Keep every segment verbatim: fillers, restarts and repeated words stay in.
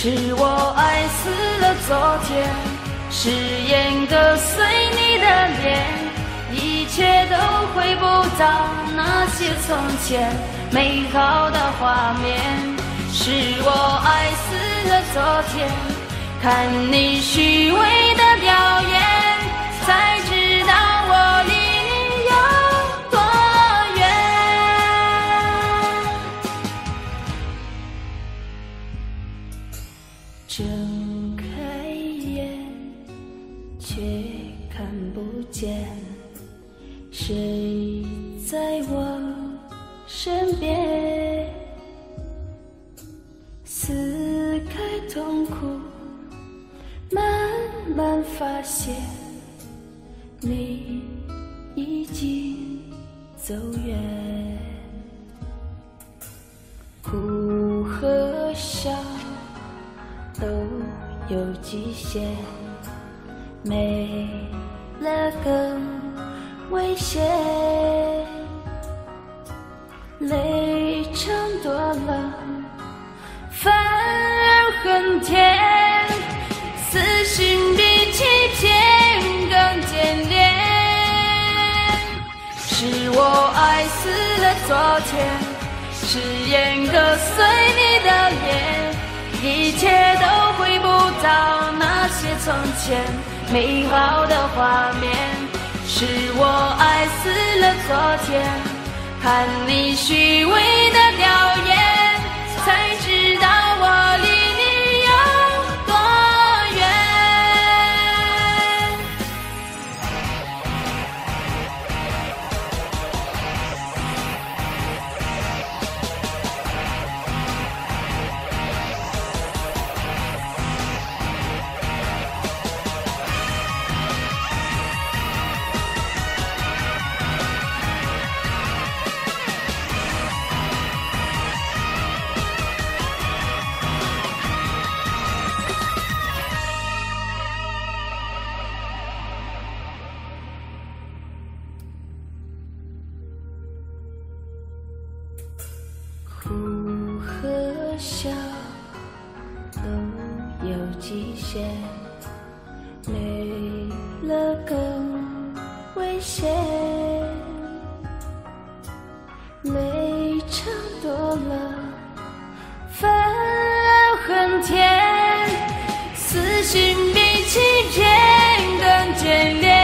是我爱死了昨天，誓言割碎你的脸，一切都回不到那些从前美好的画面。是我爱死了昨天，看你虚伪的表演，才知道我离你有多远。睁开眼，却看不见谁在我身边。撕开痛苦，慢慢发现你已经走远。哭和笑都有极限，没了更危险。泪尝多了，反而很甜，死心比欺骗更坚烈。是我爱死了昨天，誓言割碎你的脸，一切都回不到那些从前美好的画面。是我爱死了昨天，看你虚伪的表演，才知道我离你有多远。哭和笑都有极限，没了更危险。泪尝多了，反而很甜，死心比欺骗更坚烈。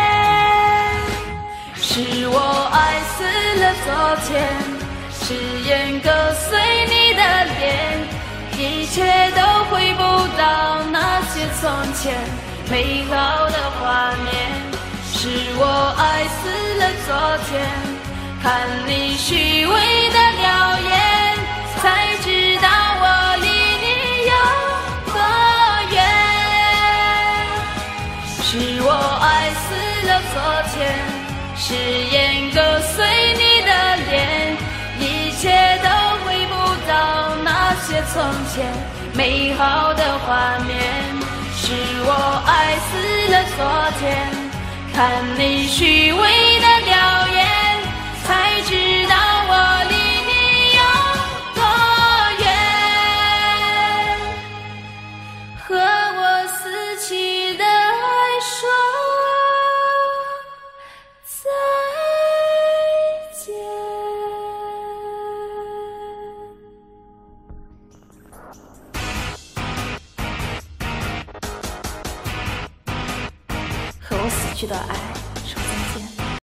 是我爱死了昨天，誓言割碎你的脸，一切都回不到那些从前美好的画面。是我爱死了昨天，看你虚伪的表演，才知道我离你有多远。是我爱死了昨天，誓言割碎你的脸，一切都回不到那些从前美好的画面。是我爱死了昨天，看你虚伪的表演，才知道我离你有多远。和我死去的爱说再见。和我死去的爱